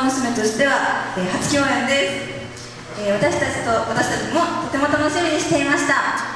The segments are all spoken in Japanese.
娘としては、初共演です。私たちもとても楽しみにしていました。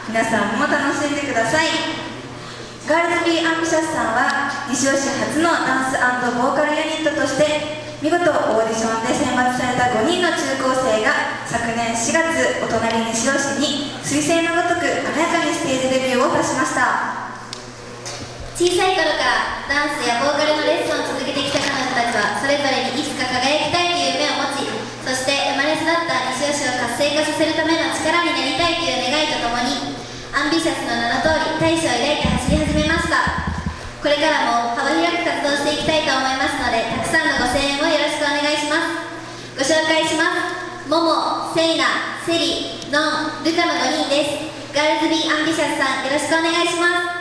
皆さんも楽しんでください。ガールズビーアンビシャスさんは西尾市初のダンス&ボーカルユニットとして見事オーディションで選抜された5人の中高生が昨年4月、お隣西尾市に彗星のごとく華やかにステージデビューを果たしました。 小さい頃からダンスやボーカルのレッスンを続けてきた彼女たちはそれぞれにいつか輝きたいという夢を持ち、そして生まれ育った西尾市を活性化させるための力になりたいという願いとともにアンビシャスの名の通り大志を抱いて走り始めました。これからも幅広く活動していきたいと思いますので、たくさんのご声援をよろしくお願いします。ご紹介します。もも、せいな、セリ、のん、ルカの5人です。ガールズビーアンビシャスさん、よろしくお願いします。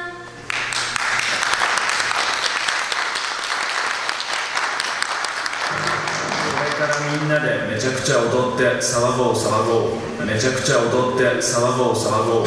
みんなでめちゃくちゃ踊って騒ごう騒ごう、めちゃくちゃ踊って騒ごう騒ごう。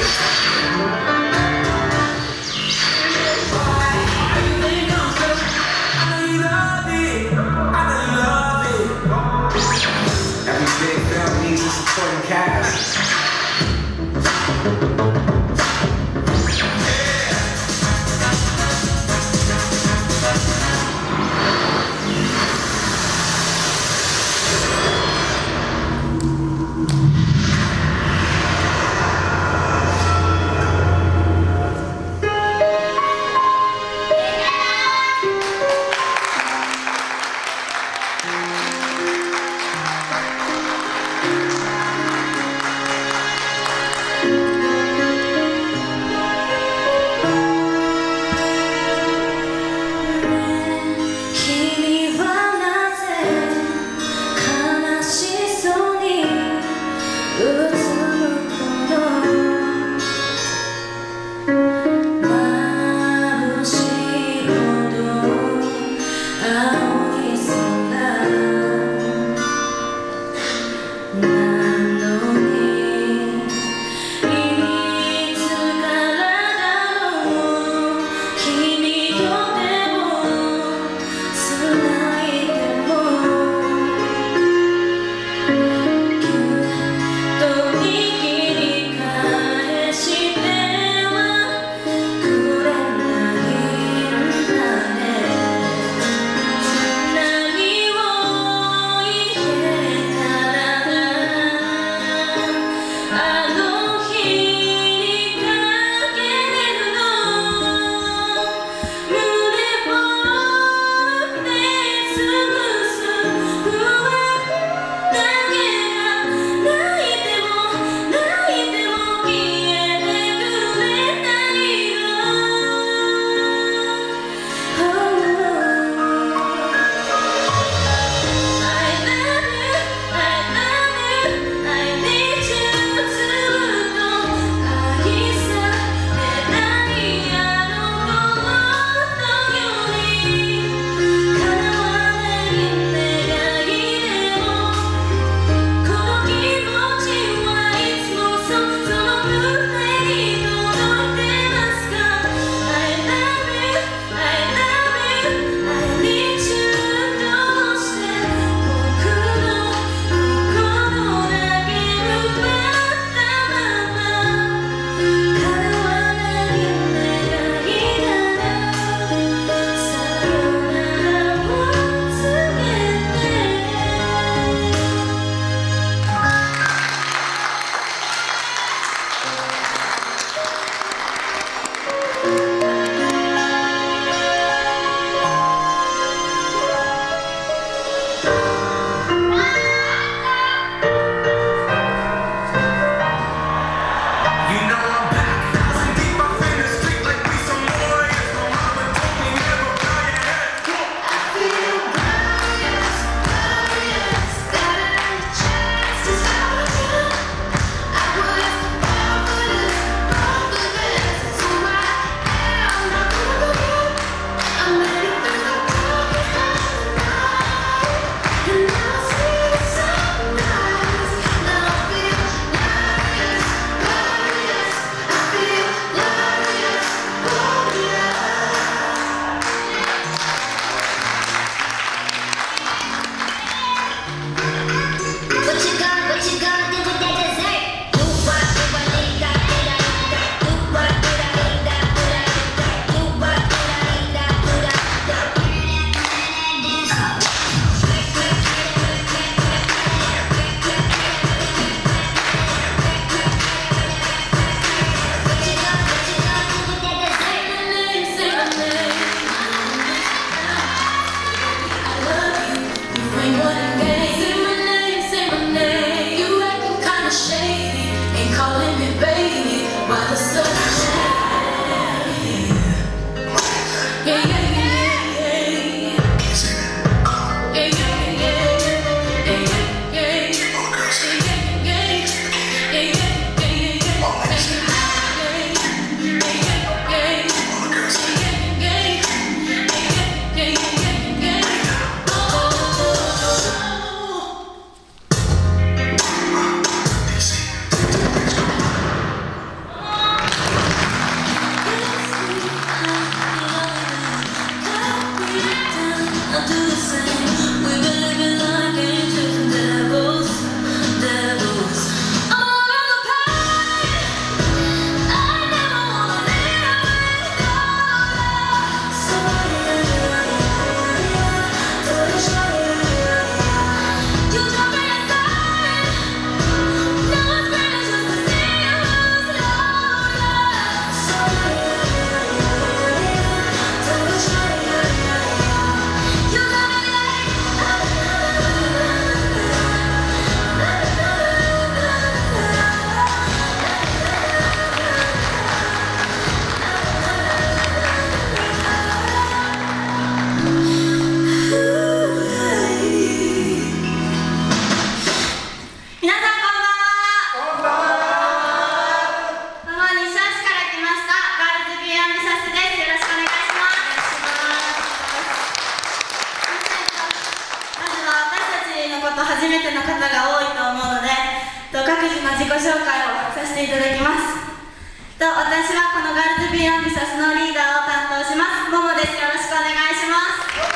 めての方が多いと思うので、各自の自己紹介をさせていただきます。私はこのガールズ・ビー・アンビシャスのリーダーを担当します、ももです。よろしくお願いします。あ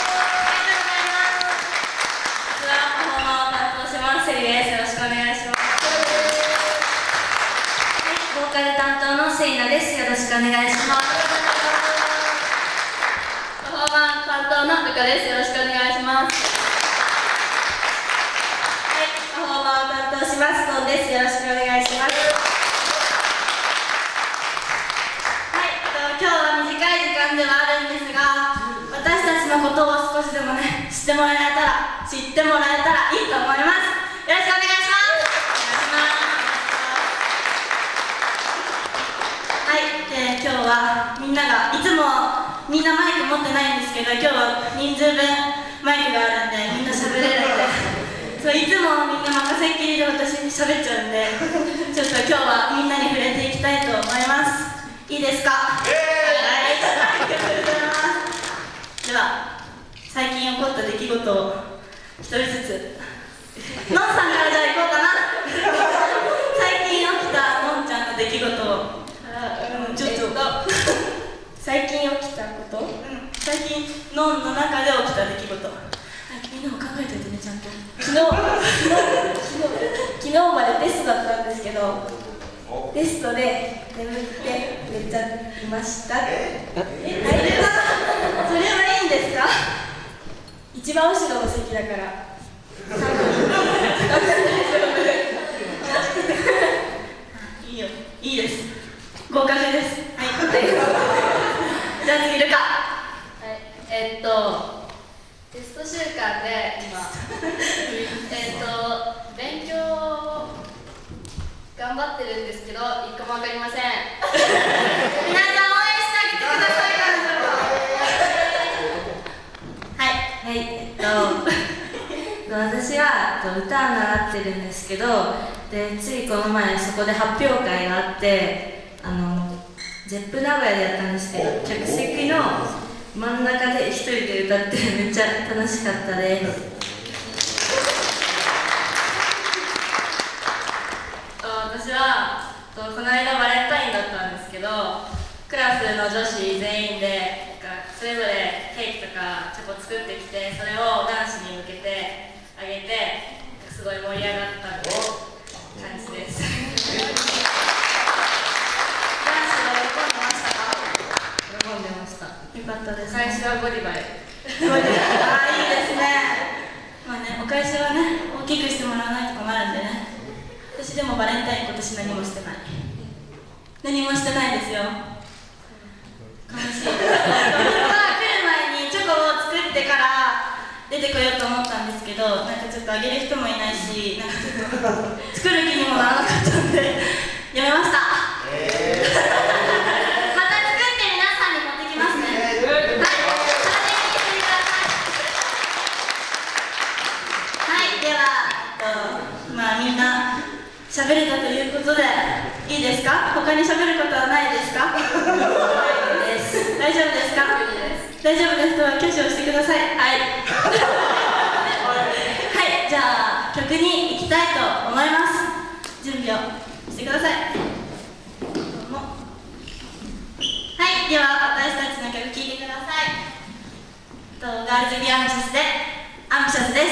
りがとうございます。私はパフォーマーを担当します、セリです。よろしくお願いします。ボーカル担当のセイナです。よろしくお願いします。パフォーマー担当のルカです。よろしくお願いします。はい、パフォーマーを担当します、トンです。よろしくお願いします。今日は短い時間ではあるんですが、私たちのことを少しでもね、知ってもらえたらいいと思います。よろしくお願いします。はい、今日はみんなが、いつもみんなマイク持ってないんですけど、今日は人数分マイクがあるんで、みんな喋れるんで、そういつもみんな任せっきりで私に喋っちゃうんで、ちょっと今日はみんなに触れていきたいと思います。いいですか？はい、ありがとうございます。では、最近起こった出来事を一人ずつ、のんさんからじゃあ行こうかな。最近起きたのんちゃんの出来事を、ちょっと最近起きたこと、最近のんの中で起きた出来事、みんなも考えておいてね、ちゃんと。昨日までテストだったんですけど、テストで眠って寝ちゃいました。それはいいんですか？一番後ろの席だから。いいよ、いいです。合格です。はい。じゃあ次ルカ。 はい、テスト週間で今勉強頑張ってるんですけど、一個も分かりません。 皆さん応援してあげてください。私は歌を習ってるんですけど、でついこの前そこで発表会があって、ZEP 名古屋でやったんですけど、客席の真ん中で一人で歌ってめっちゃ楽しかったです。 私はこの間バレンタインだったんですけど、クラスの女子全員でそれぞれケーキとかチョコ作ってきて、それを男子に向けてあげて、すごい盛り上がった感じです。男子は喜んでましたか？喜んでました。 よかったです、 最初はゴディバイ。 いいですね。まあね、お返しはね、大きくしてもらわないと困るんでね。私でもバレンタイン今年何もしてない。何もしてないですよ。悲しい。来る前にチョコを作ってから出てこようと思ったんですけど、なんかちょっとあげる人もいないし、なんかちょっと作る気にもならなかったんでやめました。また作って皆さんに持ってきますね。はい、それで聞いてください。はい、ではまあみんな喋れたということでいいですか？他に喋ることはないですか？大丈夫ですか？大丈夫ですとは挙手をしてください。はいはい、じゃあ曲に行きたいと思います。準備をしてください。どうも。はい、では私たちの曲聴いてください。ガールズ・ビー・アンビシャスでアンビシャスです。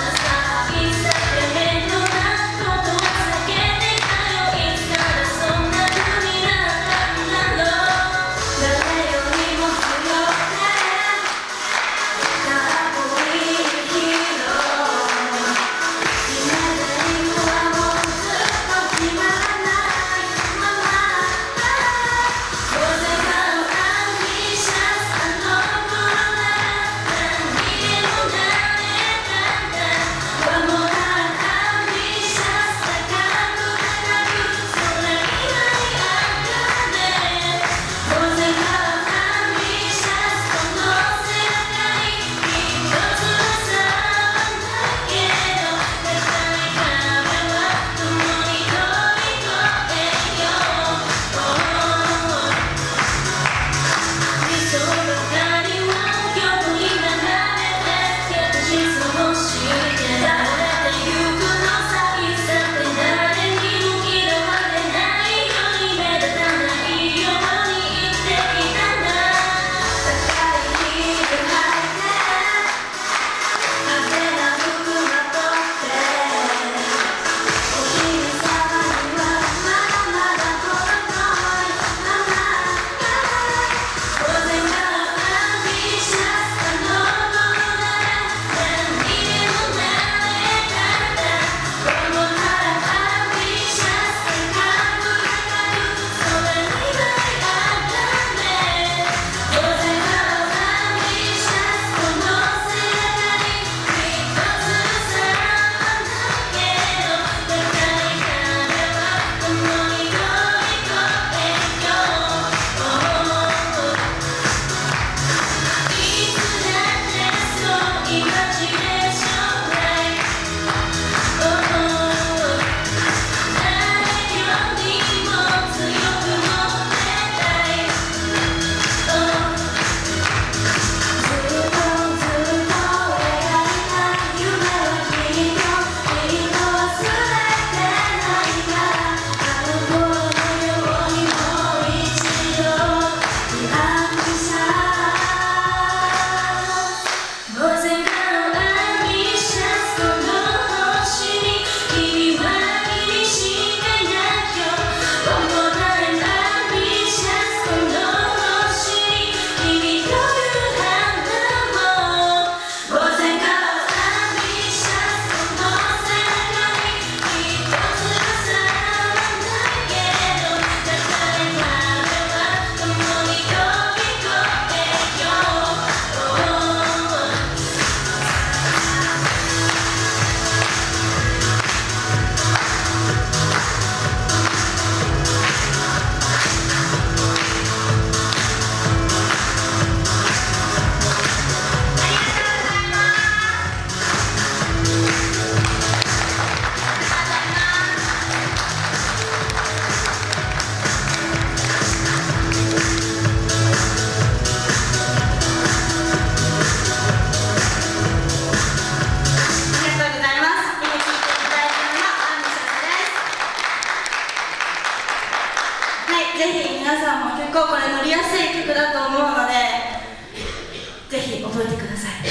そんなぜひ皆さんも結構これ乗りやすい曲だと思うので、ぜひ覚えてください。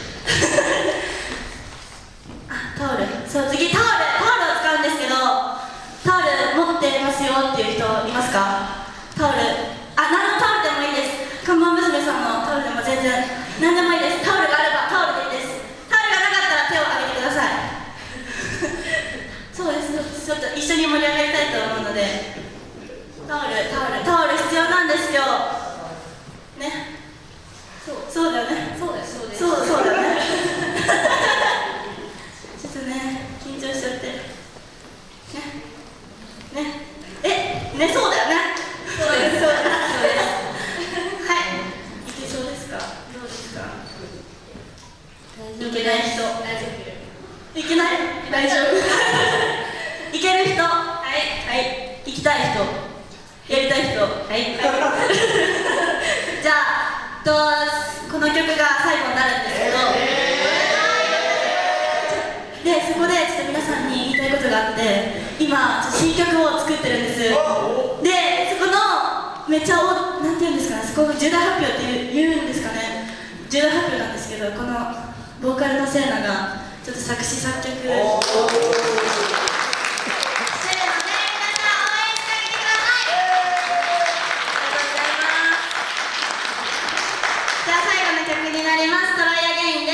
あ、タオル、そう、次タオルを使うんですけど、タオル持ってますよっていう人いますか？タオル、あ、何のタオルでもいいです。看板娘さんのタオルでも全然何でもいいです。タオルがあればタオルでいいです。タオルがなかったら手を挙げてください。そうです、ちょっと一緒に盛り上がりたいと思うので、タオル必要なんですよね。そうだよね。そうだよね。ちょっとね、緊張しちゃってね、そうだよね。そうですはい、いけそうですか？どうですか？いけない人、いけない？大丈夫。いける人、はい、行きたい人、やりたい人、はい。じゃあ、この曲が最後になるんですけど、で、そこでちょっと皆さんに言いたいことがあって、今新曲を作ってるんです。で、そこのめっちゃなんていうんですかね、そこの重大発表って言うんですかね、重大発表なんですけど、このボーカルのセーナがちょっと作詞作曲してるので、皆さん応援してあげてください。じゃあ最後の曲になります。トライアゲインです。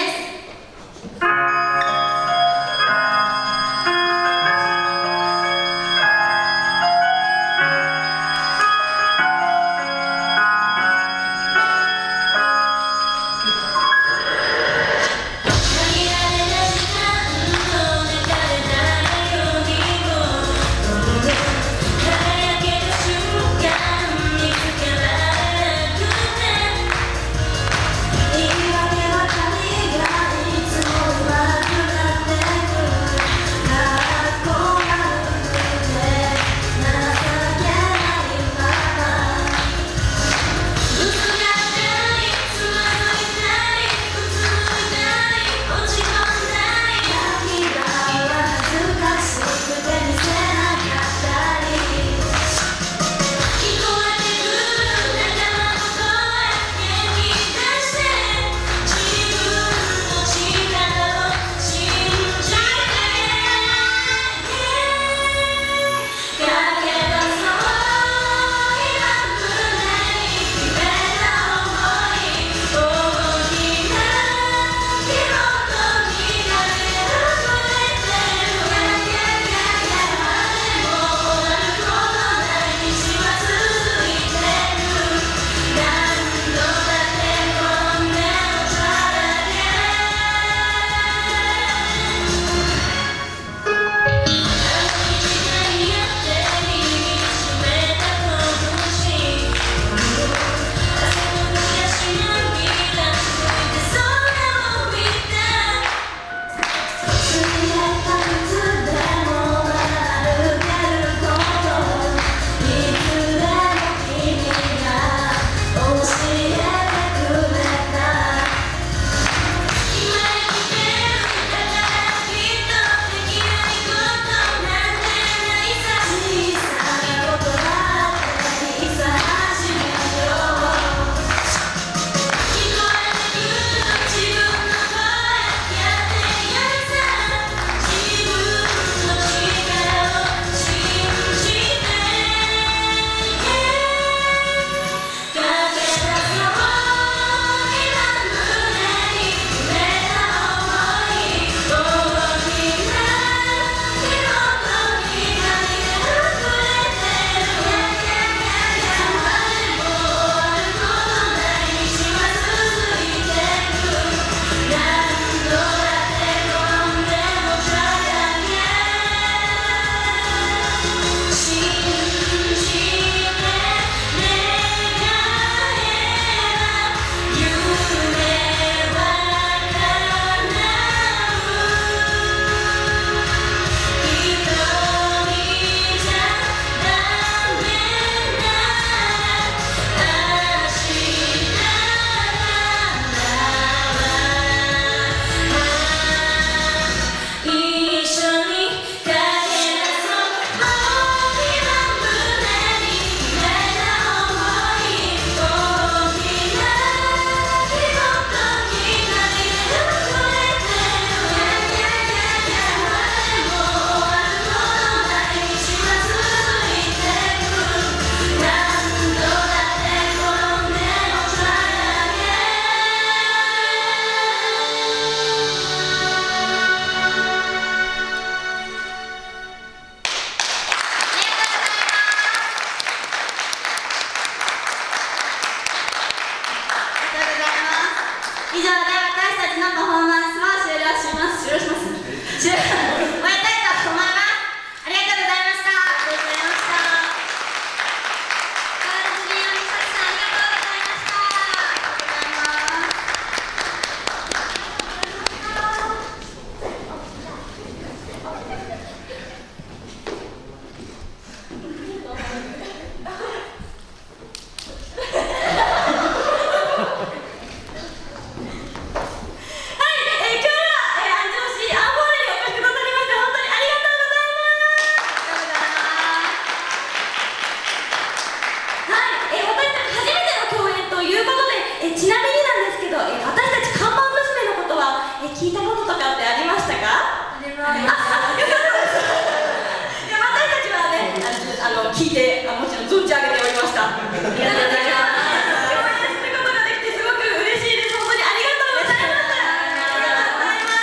限られた時間の中で聞いてもちろん存じ上げておりました。ありがとうございます。共演することができてすごく嬉しいです。本当にありがとうございます。ありがとうございます。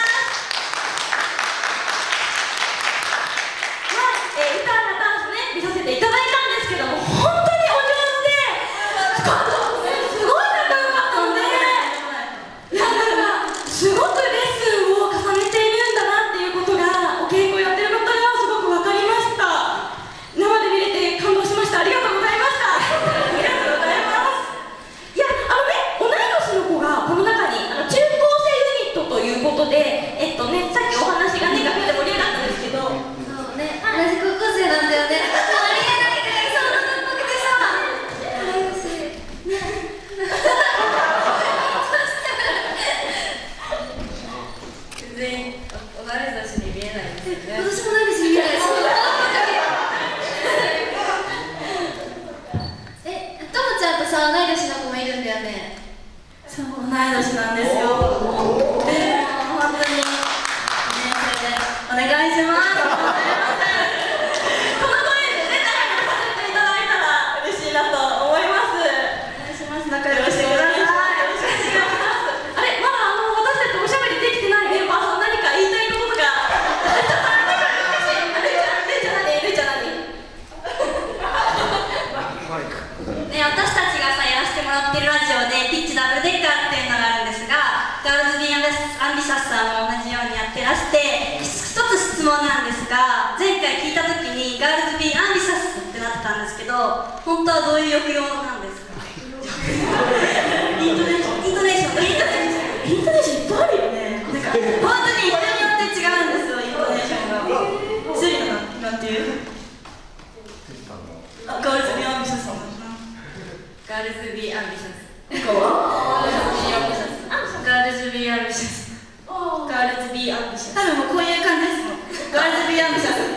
はい、歌やダンスね見させていただいたんですけども、本当にお上手で、すごい仲良かったので、なんかすごくレッスンを重ねているんだなっていうことが、お稽古やってることがすごく分かりました。生で見れて感動しました。ありがとうございました。ありがとうございます。いや、同い年の子がこの中に中高生ユニットということで、さっきお話がね、楽屋で盛り上がったんですけど、 そうね、同じ高校生なんだよね。ありがたいくらいそうなのっぽくてさ、羨ましいね。 全然同い年に見えないですよね。 私も同い年に見えない。そうだ。ともちゃんとさ、同い年の子もいるんだよね。 そう、同い年なんですよ。本当に2年生でお願いします。この声でね、仲良くさせていただいたら嬉しいなと思います。お願いします。仲良くしてください。よろしくお願いします。あれ、まだ私たちとおしゃべりできてないメンバーさん、何か言いたいこととか。ルイちゃん何？ね、私たちがさ、やらせてもらってるラジオでピッチダブルデッカーっていうのがあるんですが、ガールズビーアンビシャスさんも同じようにやってらして、一つ質問なんですが、前回聞いた時にガールズビーアンビシャスってなってたんですけど、本当はどういう抑揚なんですか？イントネーションいっぱいあるよね。なんか本当に人によって違うんですよ、イントネーションが。スリなんていうガールズビーアンビシャスさん。 ガールズビーアンビシャス。 ガガールズビーアンビシャス。ガールズビーアンビシャス。 多分もうこういう感じですもん。ガールズビーアンビシャス。